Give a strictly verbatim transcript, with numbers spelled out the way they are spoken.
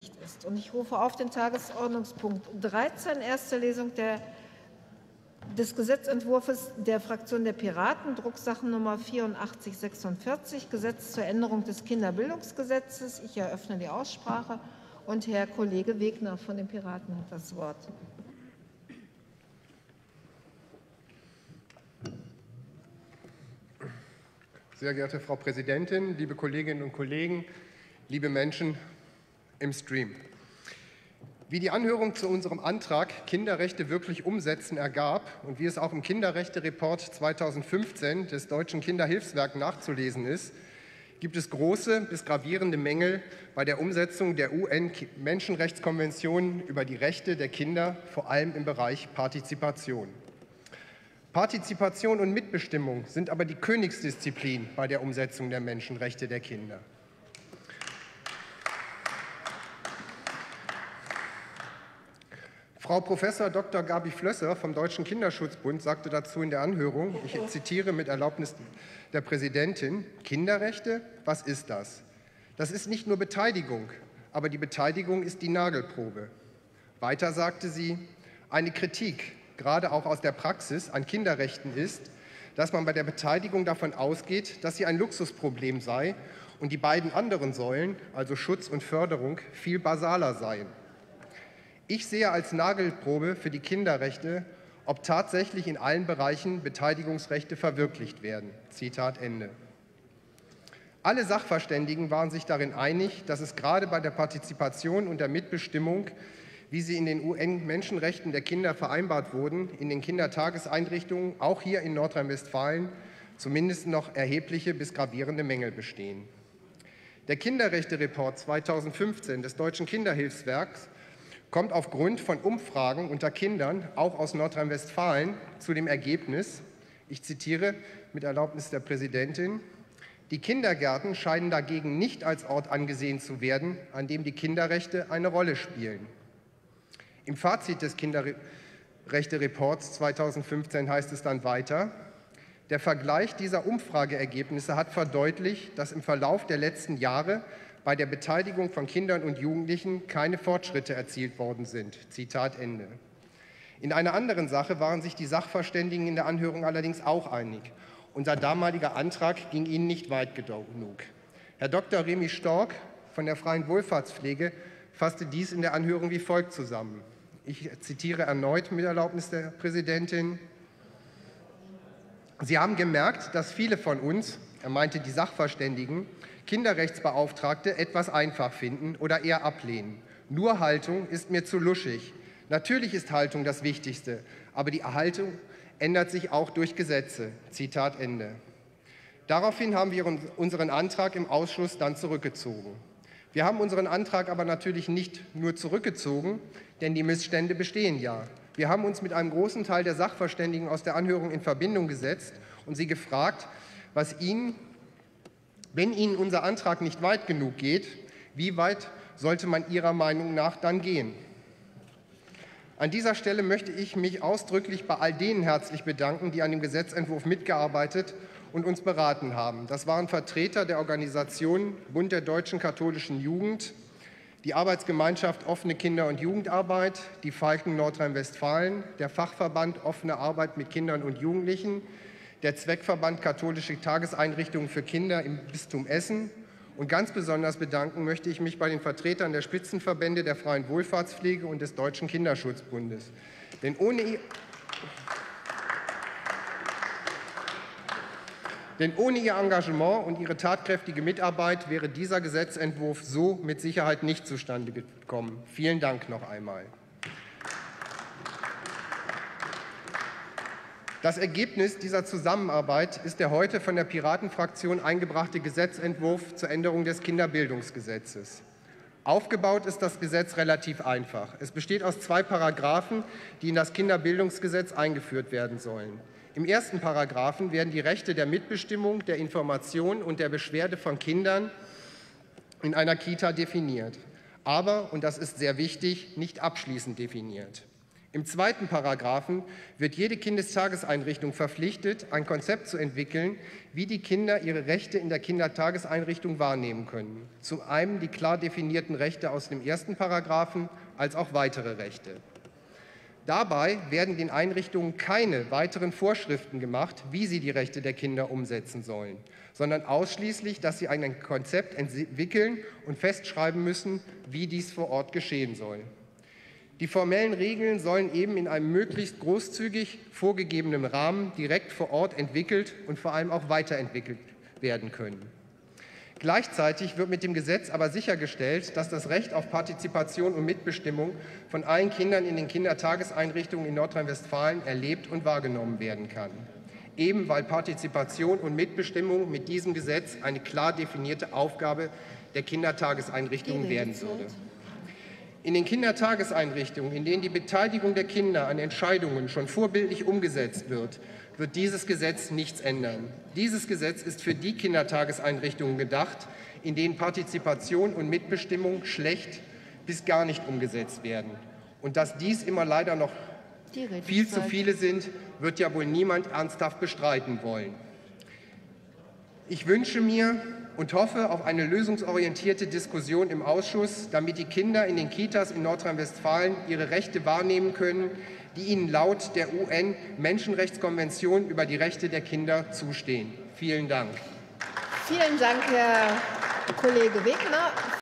ist. Und ich rufe auf den Tagesordnungspunkt dreizehn, erste Lesung der, des Gesetzentwurfs der Fraktion der Piraten, Drucksachennummer vierundachtzig sechsundvierzig, Gesetz zur Änderung des Kinderbildungsgesetzes. Ich eröffne die Aussprache und Herr Kollege Wegner von den Piraten hat das Wort. Sehr geehrte Frau Präsidentin, liebe Kolleginnen und Kollegen, liebe Menschen im Stream. Wie die Anhörung zu unserem Antrag Kinderrechte wirklich umsetzen ergab und wie es auch im Kinderrechte-Report zweitausendfünfzehn des Deutschen Kinderhilfswerks nachzulesen ist, gibt es große bis gravierende Mängel bei der Umsetzung der U N-Menschenrechtskonvention über die Rechte der Kinder, vor allem im Bereich Partizipation. Partizipation und Mitbestimmung sind aber die Königsdisziplin bei der Umsetzung der Menschenrechte der Kinder. Frau Professor Doktor Gabi Flösser vom Deutschen Kinderschutzbund sagte dazu in der Anhörung, ich zitiere mit Erlaubnis der Präsidentin, Kinderrechte, was ist das? Das ist nicht nur Beteiligung, aber die Beteiligung ist die Nagelprobe. Weiter sagte sie, eine Kritik, gerade auch aus der Praxis, an Kinderrechten ist, dass man bei der Beteiligung davon ausgeht, dass sie ein Luxusproblem sei und die beiden anderen Säulen, also Schutz und Förderung, viel basaler seien. Ich sehe als Nagelprobe für die Kinderrechte, ob tatsächlich in allen Bereichen Beteiligungsrechte verwirklicht werden. Zitat Ende. Alle Sachverständigen waren sich darin einig, dass es gerade bei der Partizipation und der Mitbestimmung, wie sie in den U N-Menschenrechten der Kinder vereinbart wurden, in den Kindertageseinrichtungen, auch hier in Nordrhein-Westfalen, zumindest noch erhebliche bis gravierende Mängel bestehen. Der Kinderrechte-Report zweitausendfünfzehn des Deutschen Kinderhilfswerks kommt aufgrund von Umfragen unter Kindern, auch aus Nordrhein-Westfalen, zu dem Ergebnis, ich zitiere mit Erlaubnis der Präsidentin, die Kindergärten scheinen dagegen nicht als Ort angesehen zu werden, an dem die Kinderrechte eine Rolle spielen. Im Fazit des Kinderrechte-Reports zweitausendfünfzehn heißt es dann weiter, der Vergleich dieser Umfrageergebnisse hat verdeutlicht, dass im Verlauf der letzten Jahre bei der Beteiligung von Kindern und Jugendlichen keine Fortschritte erzielt worden sind. Zitat Ende. In einer anderen Sache waren sich die Sachverständigen in der Anhörung allerdings auch einig. Unser damaliger Antrag ging ihnen nicht weit genug. Herr Doktor Remy Stork von der Freien Wohlfahrtspflege fasste dies in der Anhörung wie folgt zusammen. Ich zitiere erneut mit Erlaubnis der Präsidentin. Sie haben gemerkt, dass viele von uns, er meinte die Sachverständigen, Kinderrechtsbeauftragte etwas einfach finden oder eher ablehnen. Nur Haltung ist mir zu luschig. Natürlich ist Haltung das Wichtigste, aber die Haltung ändert sich auch durch Gesetze. Zitat Ende. Daraufhin haben wir unseren Antrag im Ausschuss dann zurückgezogen. Wir haben unseren Antrag aber natürlich nicht nur zurückgezogen, denn die Missstände bestehen ja. Wir haben uns mit einem großen Teil der Sachverständigen aus der Anhörung in Verbindung gesetzt und sie gefragt, was ihnen, wenn Ihnen unser Antrag nicht weit genug geht, wie weit sollte man Ihrer Meinung nach dann gehen? An dieser Stelle möchte ich mich ausdrücklich bei all denen herzlich bedanken, die an dem Gesetzentwurf mitgearbeitet und uns beraten haben. Das waren Vertreter der Organisationen Bund der Deutschen Katholischen Jugend, die Arbeitsgemeinschaft Offene Kinder- und Jugendarbeit, die Falken Nordrhein-Westfalen, der Fachverband Offene Arbeit mit Kindern und Jugendlichen, der Zweckverband Katholische Tageseinrichtungen für Kinder im Bistum Essen. Und ganz besonders bedanken möchte ich mich bei den Vertretern der Spitzenverbände der Freien Wohlfahrtspflege und des Deutschen Kinderschutzbundes. Denn ohne, denn ohne ihr Engagement und ihre tatkräftige Mitarbeit wäre dieser Gesetzentwurf so mit Sicherheit nicht zustande gekommen. Vielen Dank noch einmal. Das Ergebnis dieser Zusammenarbeit ist der heute von der Piratenfraktion eingebrachte Gesetzentwurf zur Änderung des Kinderbildungsgesetzes. Aufgebaut ist das Gesetz relativ einfach. Es besteht aus zwei Paragraphen, die in das Kinderbildungsgesetz eingeführt werden sollen. Im ersten Paragraphen werden die Rechte der Mitbestimmung, der Information und der Beschwerde von Kindern in einer Kita definiert. Aber, und das ist sehr wichtig, nicht abschließend definiert. Im zweiten Paragraphen wird jede Kindestageseinrichtung verpflichtet, ein Konzept zu entwickeln, wie die Kinder ihre Rechte in der Kindertageseinrichtung wahrnehmen können. Zum einen die klar definierten Rechte aus dem ersten Paragraphen, als auch weitere Rechte. Dabei werden den Einrichtungen keine weiteren Vorschriften gemacht, wie sie die Rechte der Kinder umsetzen sollen, sondern ausschließlich, dass sie ein Konzept entwickeln und festschreiben müssen, wie dies vor Ort geschehen soll. Die formellen Regeln sollen eben in einem möglichst großzügig vorgegebenen Rahmen direkt vor Ort entwickelt und vor allem auch weiterentwickelt werden können. Gleichzeitig wird mit dem Gesetz aber sichergestellt, dass das Recht auf Partizipation und Mitbestimmung von allen Kindern in den Kindertageseinrichtungen in Nordrhein-Westfalen erlebt und wahrgenommen werden kann. Eben weil Partizipation und Mitbestimmung mit diesem Gesetz eine klar definierte Aufgabe der Kindertageseinrichtungen werden würde. In den Kindertageseinrichtungen, in denen die Beteiligung der Kinder an Entscheidungen schon vorbildlich umgesetzt wird, wird dieses Gesetz nichts ändern. Dieses Gesetz ist für die Kindertageseinrichtungen gedacht, in denen Partizipation und Mitbestimmung schlecht bis gar nicht umgesetzt werden. Und dass dies immer leider noch viel zu viele sind, wird ja wohl niemand ernsthaft bestreiten wollen. Ich wünsche mir und hoffe auf eine lösungsorientierte Diskussion im Ausschuss, damit die Kinder in den Kitas in Nordrhein-Westfalen ihre Rechte wahrnehmen können, die ihnen laut der U N-Menschenrechtskonvention über die Rechte der Kinder zustehen. Vielen Dank. Vielen Dank, Herr Kollege Wegner.